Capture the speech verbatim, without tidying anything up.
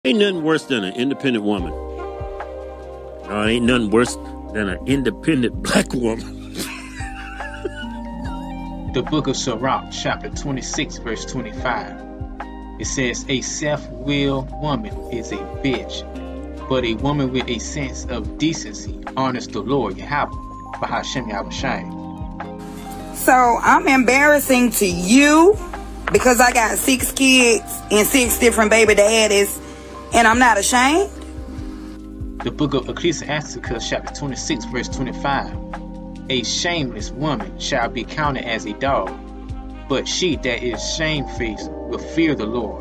Ain't nothing worse than an independent woman. No, ain't nothing worse than an independent black woman. The book of Sirach, chapter twenty-six, verse twenty-five. It says, a self-willed woman is a bitch, but a woman with a sense of decency honors the Lord Yahweh, Bahashem Yahushai. So I'm embarrassing to you because I got six kids and six different baby daddies, and I'm not ashamed? The book of Ecclesiasticus, chapter twenty-six, verse twenty-five. A shameless woman shall be counted as a dog, but she that is shamefaced will fear the Lord.